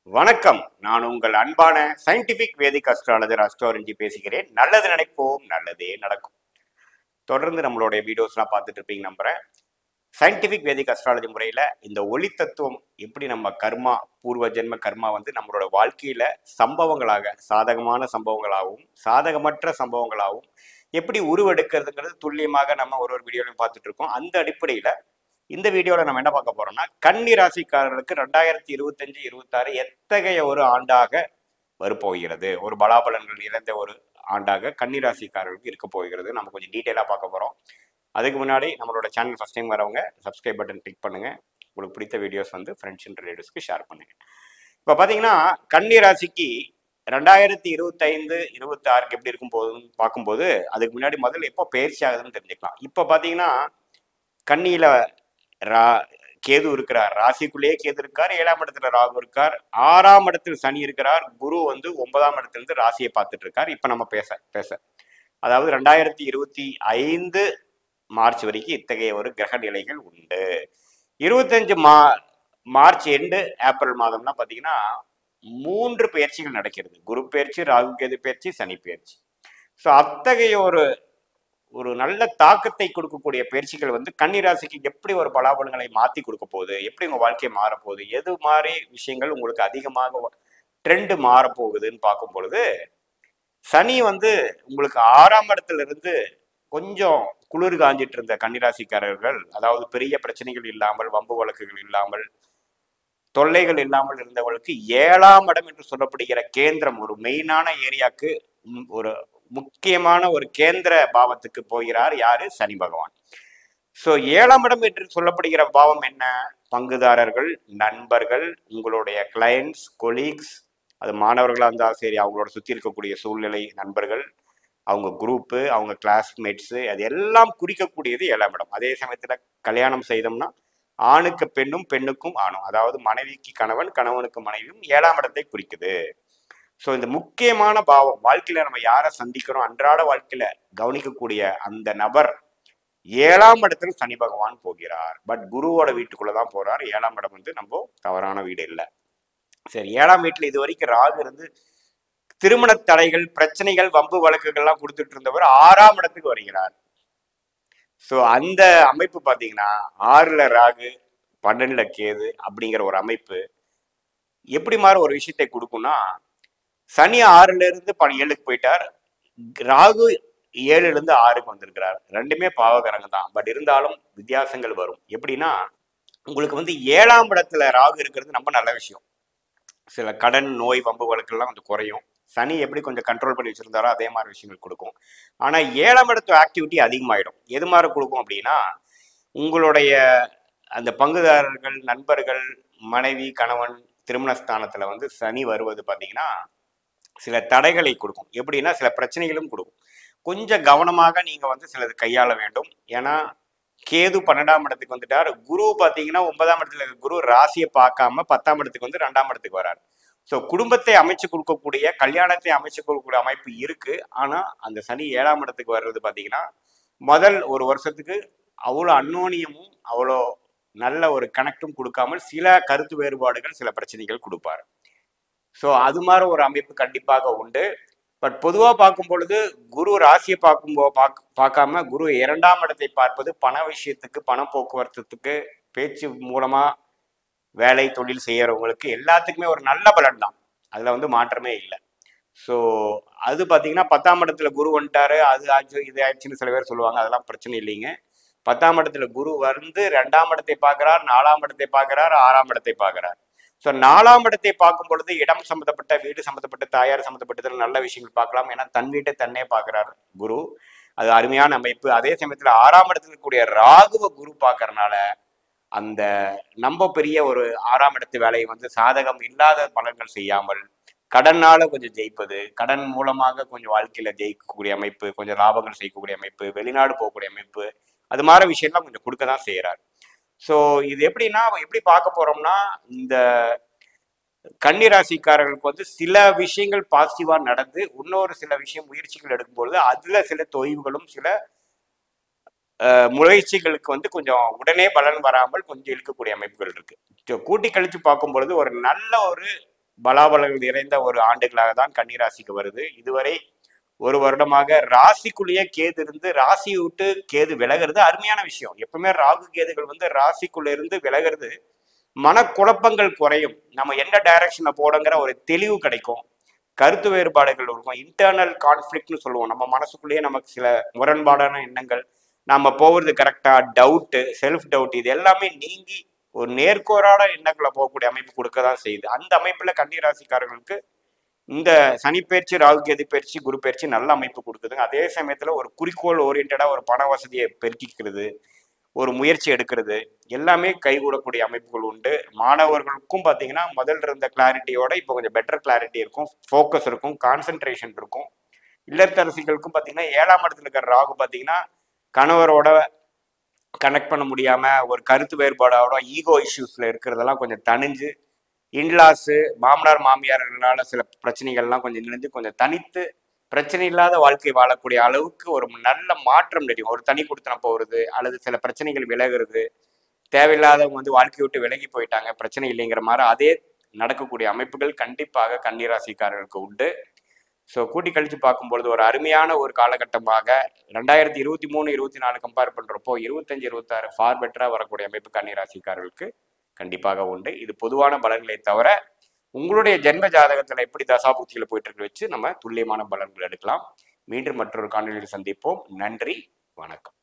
வணக்கம். நான் உங்கள் அன்பான சயின்டிபிக் வேதிக் அஸ்ட்ராலஜர் அஸ்ட்ரோரஞ்சி பேசுகிறேன். நல்லது நினைப்போம், நல்லதே நடக்கும். தொடர்ந்து நம்மளுடைய வீடியோஸ்லாம் பார்த்துட்டு இருப்பீங்க நம்புறேன். சயின்டிபிக் வேதிக் அஸ்ட்ராலஜி முறையில் இந்த ஒளி தத்துவம் எப்படி நம்ம கர்மா, பூர்வ ஜென்ம கர்மா நம்மளோட வாழ்க்கையில சம்பவங்களாக, சாதகமான சம்பவங்களாகவும் சாதகமற்ற சம்பவங்களாகவும் எப்படி உருவெடுக்கிறதுங்கிறது துல்லியமாக நம்ம ஒரு வீடியோலையும் பார்த்துட்டு இருக்கோம். அந்த அடிப்படையில் இந்த வீடியோவில் நம்ம என்ன பார்க்க போறோம்னா, கன்னி ராசிக்காரர்களுக்கு 2025-26 எத்தகைய ஒரு ஆண்டாக வரப்போகிறது, ஒரு பலாபலன்கள் நிறைந்த ஒரு ஆண்டாக கன்னி ராசிக்காரர்களுக்கு இருக்க போகிறது. நம்ம கொஞ்சம் டீட்டெயிலாக பார்க்க போறோம். அதுக்கு முன்னாடி நம்மளோட சேனல் ஃபர்ஸ்ட் டைம் வரவங்க சப்ஸ்கிரைப் பட்டன் கிளிக் பண்ணுங்க. உங்களுக்கு பிடித்த வீடியோஸ் ஃப்ரெண்ட்ஸ் அண்ட் ரிலேட்டிவ்ஸ்க்கு ஷேர் பண்ணுங்க. இப்போ பார்த்தீங்கன்னா கன்னி ராசிக்கு 2025-26 எப்படி இருக்கும் போதுன்னு பார்க்கும்போது, அதுக்கு முன்னாடி முதல்ல எப்போ பயிற்சி ஆகுதுன்னு தெரிஞ்சுக்கலாம். இப்போ பார்த்தீங்கன்னா கன்னியில கேது இருக்கிறார், ராசிக்குள்ளேயே கேது இருக்கார், 7ஆம் இடத்துல ராகு இருக்கார், 6ஆம் இடத்தில் சனி இருக்கிறார், குரு 9ஆம் இடத்துல இருந்து ராசியை பார்த்துட்டு இருக்கார். இப்ப நம்ம பேச அதாவது 2025 மார்ச் வரைக்கும் இத்தகைய ஒரு கிரக நிலைகள் உண்டு. 25 மார்ச் எண்டு ஏப்ரல் மாதம்னா பாத்தீங்கன்னா 3 பயிற்சிகள் நடக்கிறது. குரு பயிற்சி, ராகு கேது பயிற்சி, சனி பயிற்சி. ஸோ அத்தகைய ஒரு நல்ல தாக்கத்தை கொடுக்கக்கூடிய பயிற்சிகள் கன்னி ராசிக்கு எப்படி ஒரு பலாபலங்களை மாற்றி கொடுக்க போகுது, எப்படி உங்க வாழ்க்கையை மாறப்போகுது, எது மாதிரி விஷயங்கள் உங்களுக்கு அதிகமாக ட்ரெண்டு மாறப்போகுதுன்னு பார்க்கும் பொழுது, சனி உங்களுக்கு 6ஆம் இடத்துல இருந்து கொஞ்சம் குளிர் காஞ்சிட்டு இருந்த கன்னிராசிக்காரர்கள், அதாவது பெரிய பிரச்சனைகள் இல்லாமல், வம்பு வழக்குகள் இல்லாமல், தொல்லைகள் இல்லாமல் இருந்தவர்களுக்கு 7ஆம் இடம் என்று சொல்லப்படுகிற கேந்திரம், ஒரு மெயினான ஏரியாவுக்கு, ஒரு முக்கியமான ஒரு கேந்திர பாவத்துக்கு போகிறார். யாரு? சனி பகவான். ஸோ 7ஆம் இடம் என்று சொல்லப்படுகிற பாவம் என்ன? பங்குதாரர்கள், நண்பர்கள், உங்களுடைய கிளையன்ஸ், கொலீக்ஸ், அது மாணவர்களாக இருந்தால் சரி, அவங்களோட சுற்றி இருக்கக்கூடிய சூழ்நிலை, நண்பர்கள், அவங்க குரூப்பு, அவங்க கிளாஸ்மேட்ஸு, அது எல்லாம் குறிக்கக்கூடியது 7ஆம் இடம். அதே சமயத்தில் கல்யாணம் செய்தோம்னா ஆணுக்கு பெண்ணும், பெண்ணுக்கும் ஆணும், அதாவது மனைவிக்கு கணவன், கணவனுக்கு மனைவியும் 7ஆம் இடத்தை குறிக்குது. ஸோ இந்த முக்கியமான பாவம், வாழ்க்கையில நம்ம யாரை சந்திக்கிறோம், அன்றாட வாழ்க்கையில கவனிக்கக்கூடிய அந்த நபர் 7ஆம் இடத்துல சனி பகவான் போகிறார். பட் குருவோட வீட்டுக்குள்ளதான் போறார். 7ஆம் இடம் நம்ம தவறான வீடு இல்லை. சரி, 7ஆம் வீட்டுல இது வரைக்கும் ராகு இருந்து திருமண தடைகள், பிரச்சனைகள், வம்பு வழக்குகள்லாம் கொடுத்துட்டு இருந்தவர் 6ஆம் இடத்துக்கு வருகிறார். ஸோ அந்த அமைப்பு பார்த்தீங்கன்னா 6ல ராகு, 12ல கேது அப்படிங்கிற ஒரு அமைப்பு எப்படி மாதிரி ஒரு விஷயத்தை கொடுக்கும்னா, சனி 6ல இருந்து 7க்கு போயிட்டார், ராகு 7ல இருந்து 6க்கு வந்திருக்கிறார். ரெண்டுமே பாவகரங்க தான். பட் இருந்தாலும் வித்தியாசங்கள் வரும். எப்படின்னா, உங்களுக்கு 7ஆம் இடத்துல ராகு இருக்கிறது ரொம்ப நல்ல விஷயம். சில கடன், நோய், வம்பு வழக்கெல்லாம் கொஞ்சம் குறையும். சனி எப்படி கொஞ்சம் கண்ட்ரோல் பண்ணி வச்சிருந்தாரோ அதே மாதிரி விஷயங்கள் கொடுக்கும். ஆனா 7ஆம் இடத்து ஆக்டிவிட்டி அதிகமாயிடும். எது மாதிரி கொடுக்கும் அப்படின்னா, உங்களுடைய அந்த பங்குதாரர்கள், நண்பர்கள், மனைவி, கணவன், திருமணஸ்தானத்துல சனி வருவது பார்த்தீங்கன்னா சில தடைகளை கொடுக்கும். எப்படின்னா சில பிரச்சனைகளும் கொடுக்கும். கொஞ்சம் கவனமாக நீங்க சிலது கையாள வேண்டும். ஏன்னா கேது 12ஆம் இடத்துக்கு வந்துட்டார். குரு பார்த்தீங்கன்னா 9ஆம் இடத்துல குரு ராசியை பார்க்காம 10ஆம் இடத்துக்கு 2ஆம் இடத்துக்கு வராரு. ஸோ குடும்பத்தை அமைச்சு கொடுக்கக்கூடிய, கல்யாணத்தை அமைச்சு கொடுக்கக்கூடிய அமைப்பு இருக்கு. ஆனா அந்த சனி 7ஆம் இடத்துக்கு வர்றது பார்த்தீங்கன்னா முதல் ஒரு வருஷத்துக்கு அவ்வளோ அந்யோன்யமும் அவ்வளோ நல்ல ஒரு கனெக்டும் கொடுக்காமல் சில கருத்து வேறுபாடுகள், சில பிரச்சனைகள் கொடுப்பாரு. ஸோ அது மாதிரி ஒரு அமைப்பு கண்டிப்பாக உண்டு. பட் பொதுவாக பார்க்கும் பொழுது குரு ராசியை பார்க்காம குரு 2ஆம் இடத்தை பார்ப்பது பண விஷயத்துக்கு, பண போக்குவரத்துக்கு, பேச்சு மூலமா வேலை தொழில் செய்யறவங்களுக்கு எல்லாத்துக்குமே ஒரு நல்ல பலன் தான். அதுல மாற்றமே இல்லை. ஸோ அது பார்த்தீங்கன்னா 10ஆம் இடத்துல குரு வந்துட்டாரு, அது ஆச்சு இது ஆச்சுன்னு சில பேர் சொல்லுவாங்க. அதெல்லாம் பிரச்சனை இல்லைங்க. 10ஆம் இடத்துல குரு 2ஆம் இடத்தை பார்க்கிறார், 4ஆம் இடத்தை பார்க்கிறார், 6ஆம் இடத்தை பார்க்கிறார். ஸோ 4ஆம் இடத்தை பார்க்கும் பொழுது இடம் சம்மந்தப்பட்ட, வீடு சம்மந்தப்பட்ட, தாயார் சம்மந்தப்பட்டதில் நல்ல விஷயங்கள் பார்க்கலாம். ஏன்னா தன் வீட்டை தன்னே பார்க்கிறார் குரு. அது அருமையான அமைப்பு. அதே சமயத்தில் 6ஆம் இடத்துல இருக்கக்கூடிய ராகுவ குரு பார்க்கறனால அந்த நம்ம பெரிய ஒரு 6ஆம் இடத்து வேலையை சாதகம் இல்லாத பலன்கள் செய்யாமல், கடனால கொஞ்சம் ஜெயிப்பது, கடன் மூலமாக கொஞ்சம் வாழ்க்கையில ஜெயிக்கக்கூடிய அமைப்பு, கொஞ்சம் லாபங்கள் செய்யக்கூடிய அமைப்பு, வெளிநாடு போகக்கூடிய அமைப்பு, அது மாதிரி விஷயம்லாம் கொஞ்சம் கொடுக்க தான் செய்யறாரு. ஸோ இது எப்படின்னா, எப்படி பார்க்க போறோம்னா, இந்த கன்னிராசிக்காரர்களுக்கு சில விஷயங்கள் பாசிட்டிவா நடந்து, இன்னொரு சில விஷயம் முயற்சிகள் எடுக்கும்பொழுது அதுல சில தொய்வுகளும், சில முயற்சிகளுக்கு கொஞ்சம் உடனே பலன் வராமல் கொஞ்சம் இழுக்கக்கூடிய அமைப்புகள் இருக்கு. கூட்டி கழிச்சு பார்க்கும் பொழுது ஒரு நல்ல ஒரு பலாபலங்கள் நிறைந்த ஒரு ஆண்டுகளாக தான் கன்னிராசிக்கு வருது. இதுவரை ஒரு வருடமாக ராசிக்குள்ளேயே கேது இருந்து ராசியை விட்டு கேது விலகிறது அருமையான விஷயம். எப்பவுமே ராகு கேதுகள் வந்து ராசிக்குள்ள இருந்து விலகிறது மனக்குழப்பங்கள் குறையும். நம்ம என்ன டைரக்ஷனை போடுங்கிற ஒரு தெளிவு கிடைக்கும். கருத்து வேறுபாடுகள் இருக்கும். இன்டர்னல் கான்ஃபிளிக்ட்னு சொல்லுவோம். நம்ம மனசுக்குள்ளேயே நமக்கு சில முரண்பாடான எண்ணங்கள், நம்ம போகிறது கரெக்டா, டவுட்டு, செல்ஃப் டவுட், இது எல்லாமே நீங்கி ஒரு நேர்கோரான எண்ணங்களை போகக்கூடிய அமைப்பு கொடுக்க தான் செய்யுது. அந்த அமைப்புல கன்னிராசிக்காரர்களுக்கு இந்த சனிப்பயிற்சி, ராகு கேது பயிற்சி, குரு பயிற்சி நல்ல அமைப்பு கொடுக்குதுங்க. அதே சமயத்துல ஒரு குறிக்கோள் ஓரியன்டா ஒரு பண வசதியை பெருக்கிக்கிறது, ஒரு முயற்சி எடுக்கிறது, எல்லாமே கைகூடக்கூடிய அமைப்புகள் உண்டு. மாணவர்களுக்கும் பார்த்தீங்கன்னா முதல்ல இருந்த கிளாரிட்டியோட இப்போ கொஞ்சம் பெட்டர் கிளாரிட்டி இருக்கும், ஃபோக்கஸ் இருக்கும், கான்சென்ட்ரேஷன் இருக்கும். இல்லத்தரசிகளுக்கும் பார்த்தீங்கன்னா 7ஆம் இடத்துல இருக்கிற ராகு பார்த்தீங்கன்னா கணவரோட கனெக்ட் பண்ண முடியாம ஒரு கருத்து வேறுபாடோட ஈகோ இஷ்யூஸ்ல இருக்கிறதெல்லாம் கொஞ்சம் தணிஞ்சு, இன்லாஸு மாமனார் மாமியார்களால சில பிரச்சனைகள்லாம் கொஞ்சம் நினைஞ்சு கொஞ்சம் தனித்து பிரச்சனை இல்லாத வாழ்க்கை வாழக்கூடிய அளவுக்கு ஒரு நல்ல மாற்றம் தெரியும். ஒரு தனி கொடுத்தன போகிறது, அல்லது சில பிரச்சனைகள் விலகிறது, தேவையில்லாதவங்க வந்து வாழ்க்கையை விட்டு விலகி போயிட்டாங்க, பிரச்சனை இல்லைங்கிற மாதிரி அதே நடக்கக்கூடிய அமைப்புகள் கண்டிப்பாக கன்னிராசிக்காரர்களுக்கு உண்டு. ஸோ கூட்டி கழிச்சு பார்க்கும்பொழுது ஒரு அருமையான ஒரு காலகட்டமாக 2023-24 கம்பேர் பண்ணுறப்போ 25-26 ஃபார் பெட்டராக வரக்கூடிய அமைப்பு கன்னிராசிக்காரர்களுக்கு கண்டிப்பாக உண்டு. இது பொதுவான பலன்களை தவிர உங்களுடைய ஜென்ம ஜாதகத்தில் எப்படி தசாபுத்தியில் போயிட்டு இருக்கு வச்சு நம்ம துல்லியமான பலன்கள் எடுக்கலாம். மீண்டும் மற்றொரு காணொலியில் சந்திப்போம். நன்றி, வணக்கம்.